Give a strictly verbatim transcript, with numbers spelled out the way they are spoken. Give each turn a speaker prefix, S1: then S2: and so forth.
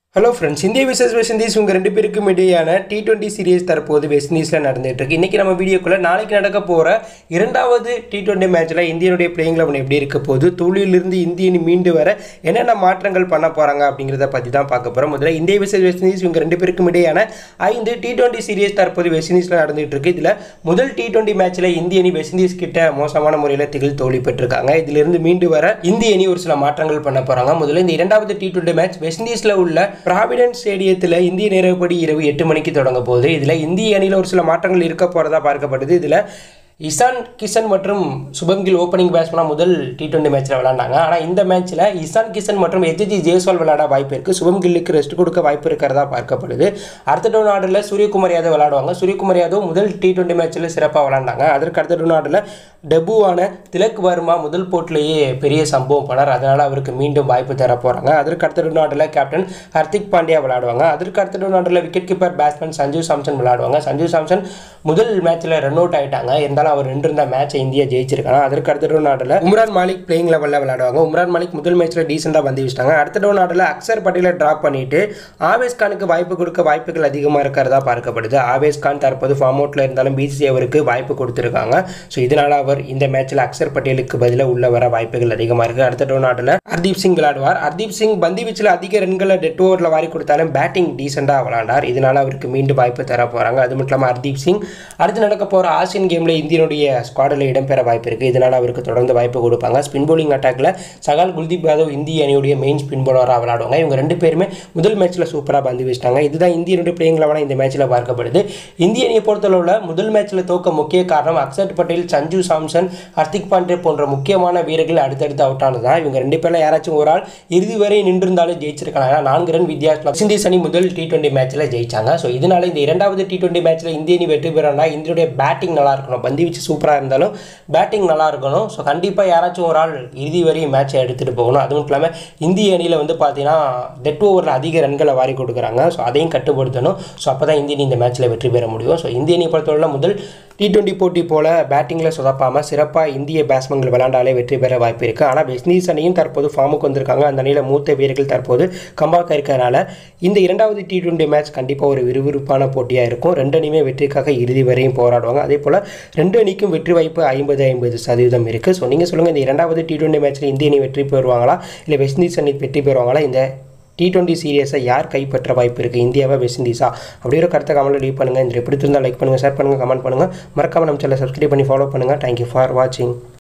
S1: Hello friends, India versus West Indies உங்க ரெண்டு பேருக்கும் இடையான T twenty சீரிஸ் தற்போது வெஸ்ட் இண்டீஸ்ல நடந்துட்டு இருக்கு. இன்னைக்கு நம்ம வீடியோக்குள்ள நாளைக்கு நடக்க போற இரண்டாவது T twenty மேட்ச்ல இந்தியனுடைய பிளேயிங் லெவன் எப்படி இருக்க போகுது, தோல்வியிலிருந்து இந்திய அணி மீண்டு வர என்னென்ன மாற்றங்கள் பண்ண போறாங்க அப்படிங்கறத பத்தி தான் பார்க்க போறோம். முதல்ல இந்தியா versus வெஸ்ட் இண்டீஸ் உங்க ரெண்டு பேருக்கும் இடையான ஐந்து T twenty சீரிஸ் தற்போது வெஸ்ட் இண்டீஸ்ல நடந்துட்டு இருக்கு. இதுல முதல் T twenty மேட்ச்ல இந்திய அணி வெஸ்ட் இண்டீஸ் கிட்ட மோசமான முறையில் திகில் தோல்வி பெற்றிருக்காங்க. இதிலிருந்து இருந்து மீண்டு வர இந்திய அணி ஒரு சில மாற்றங்கள் பண்ண போறாங்க. முதல்ல இந்த இரண்டாவது T twenty மேட்ச் வெஸ்ட் இண்டீஸ்ல உள்ள ப்ராவிடன்ஸ் ஸ்டேடியத்தில் இந்திய நேரப்படி இரவு எட்டு மணிக்கு தொடங்க போகுது. இதில் இந்திய அணியில் ஒரு சில மாற்றங்கள் இருக்க போகிறதா பார்க்கப்படுது. இதில் இசான் கிஷன் மற்றும் சுபம் கில் ஓப்பனிங் பேட்ஸ்மேனாக முதல் T twenty மேட்ச்சில் விளையாண்டாங்க. ஆனால் இந்த மேட்ச்சில் இசான் கிஷன் மற்றும் எச்ஜி ஜெய்ஸ்வால் விளையாட வாய்ப்பு இருக்குது. சுபம் கில்லுக்கு ரெஸ்ட் கொடுக்க வாய்ப்பு இருக்கிறதா பார்க்கப்படுது. அடுத்த டவுன் ஆர்டரில் சூரியகுமார் யாதவ் விளையாடுவாங்க. சூரியகுமார் யாதவ் முதல் T twenty மேட்ச்சில் சிறப்பாக விளையாண்டாங்க. அதற்கு அடுத்த டவுன் ஆர்டரில் டெபுவான திலக் வர்மா முதல் போட்டிலேயே பெரிய சம்பவம் பண்ணார். அதனால் அவருக்கு மீண்டும் வாய்ப்பு தர போகிறாங்க. அதற்கு அடுத்த டவுன் ஆர்டரில் கேப்டன் ஹர்திக் பாண்டியா விளையாடுவாங்க. அதற்கு அடுத்த டவுன் ஆர்டரில் wicket keeper batsman Sanju Samson விளையாடுவாங்க. சஞ்சு சாம்சன் முதல் மேட்ச்சில் ரன் அவுட் ஆகிட்டாங்க. இருந்தாலும் அவர் ரெண்டு இருந்த மேட்சை இந்தியா ஜெயிச்சிருக்காங்க. அதற்கு அடுத்த டவுன் ஆர்டரில் உம்ரான் மாலிக் பிளேயிங் லெவலில் விளையாடுவாங்க. உம்ரான் மாலிக் முதல் மேட்ச்சில் டீசெண்டாக வந்து வச்சிட்டாங்க. அடுத்த டவுன் ஆர்டரில் அக்சர் பட்டேலை ட்ராப் பண்ணிட்டு ஆவேஸ் கானுக்கு வாய்ப்பு கொடுக்க வாய்ப்புகள் அதிகமாக இருக்கிறதா பார்க்கப்படுது. ஆவேஸ் கான் தற்போது ஃபார்ம் அவுட்டில் இருந்தாலும் பிசிசி அவருக்கு வாய்ப்பு கொடுத்துருக்காங்க. ஸோ இதனால் அவர் இந்த மேட்ச்சில் அக்சர் பட்டேலுக்கு பதிலாக உள்ள வர வாய்ப்புகள் அதிகமாக இருக்குது. அடுத்த டவுன் ஆர்டரில் ஹர்தீப் சிங் விளையாடுவார். ஹர்தீப் சிங் பந்து வீச்சில் அதிக ரன்களை டெட் ஓவரில் வாரி கொடுத்தாலும் பேட்டிங் டீசெண்டாக விளையாண்டார். இதனால் அவருக்கு மீண்டும் வாய்ப்பு தர போகிறாங்க. அது மட்டும் இல்லாமல் ஹர்தீப் சிங் அடுத்து நடக்க போகிற ஆசியன் கேமில் இந்தியனுடைய ஸ்குவாடில் இடம்பெற வாய்ப்பு இருக்குது. இதனால் அவருக்கு தொடர்ந்து வாய்ப்பு கொடுப்பாங்க. ஸ்பின் போலிங் அட்டாக்ல சகால் குல்தீப் யாதவ் இந்திய அணியுடைய மெயின் ஸ்பின் போலராக விளையாடுவாங்க. இவங்க ரெண்டு பேருமே முதல் மேட்ச்சில் சூப்பராக பந்து வீசிட்டாங்க. இதுதான் இந்தியனுடைய பிளேயிங் லெவனாக இந்த மேட்ச்சில் பார்க்கப்படுது. இந்திய அணியை பொறுத்தளவில் முதல் மேட்ச்சில் தோக்க முக்கிய காரணம் அக்சர் பட்டேல், சஞ்சு சாம்சன், ஹர்திக் பாண்டே போன்ற முக்கியமான வீரர்கள் அடுத்தடுத்து அவுட் ஆனதுதான். இவங்க ரெண்டு பேரில் யாராச்சும் ஒரு ஆள் இறுதி வரை நின்றிருந்தாலும் ஜெயிச்சிருக்காங்க. நான்கு ரன் வித்தியாசத்தில் வெஸ்ட் இண்டீஸ் அணி முதல் T twenty மேட்ச்சில் ஜெயிச்சாங்க. ஸோ இதனால இந்த இரண்டாவது T twenty மேட்ச்சில் இந்திய அணி வெற்றி பெறணும்னா இந்தியுடைய பேட்டிங் நல்லா இருக்கணும். பந்து வீச்சு சூப்பராக இருந்தாலும் பேட்டிங் நல்லா இருக்கணும். ஸோ கண்டிப்பாக யாராச்சும் ஒரு ஆள் இறுதி வரை மேட்சை எடுத்துகிட்டு போகணும். அதுவும் இல்லாமல் இந்திய அணியில் வந்து பார்த்தீங்கன்னா டெட் ஓவரில் அதிக ரன்களை வாரி கொடுக்குறாங்க. ஸோ அதையும் கட்டுப்படுத்தணும். ஸோ அப்போ தான் இந்திய அணி இந்த மேட்ச்சில் வெற்றி பெற முடியும். ஸோ இந்திய அணியை பொறுத்தவரை முதல் T twenty போட்டி போல பேட்டிங்கில் சொதப்பாமல் சிறப்பாக இந்திய பேட்ஸ்மேன்கள் விளையாண்டாலே வெற்றி பெற வாய்ப்பு இருக்குது. ஆனால் வெஸ்ட் இண்டீஸ் அணியும் தற்போது ஃபார்முக்கு வந்திருக்காங்க. அந்த அணியில் மூத்த வீரர்கள் தற்போது கம்பாக்க இருக்கிறதுனால இந்த இரண்டாவது T twenty மேட்ச் கண்டிப்பாக ஒரு விறுவிறுப்பான போட்டியாக இருக்கும். ரெண்டு அணியுமே வெற்றிக்காக இறுதி வரையும் போராடுவாங்க. அதே போல் ரெண்டு அணிக்கும் வெற்றி வாய்ப்பு ஐம்பது ஐம்பது சதவீதம் இருக்குது. ஸோ நீங்கள் சொல்லுங்கள், இந்த இரண்டாவது T twenty மேட்ச்சில் இந்திய அணி வெற்றி பெறுவாங்களா இல்லை வெஸ்ட் இண்டீஸ் அணி வெற்றி பெறுவாங்களா? இந்த T twenty சீரியஸை யார் கைப்பற்ற வாய்ப்பு இருக்குது, இந்தியாவா வெஸ்ட் இண்டீஸா? அப்படிங்கிற கருத்தை கமெண்ட்டில் லீவ் பண்ணுங்கள். இந்த எப்படி இருந்தால் லைக் பண்ணுங்கள், ஷேர் பண்ணுங்கள், கமெண்ட் பண்ணுங்கள். மறக்காமல் நம்ம சேனலை சப்ஸ்கிரைப் பண்ணி ஃபாலோ பண்ணுங்கள். தேங்க்யூ ஃபார் வாட்சிங்.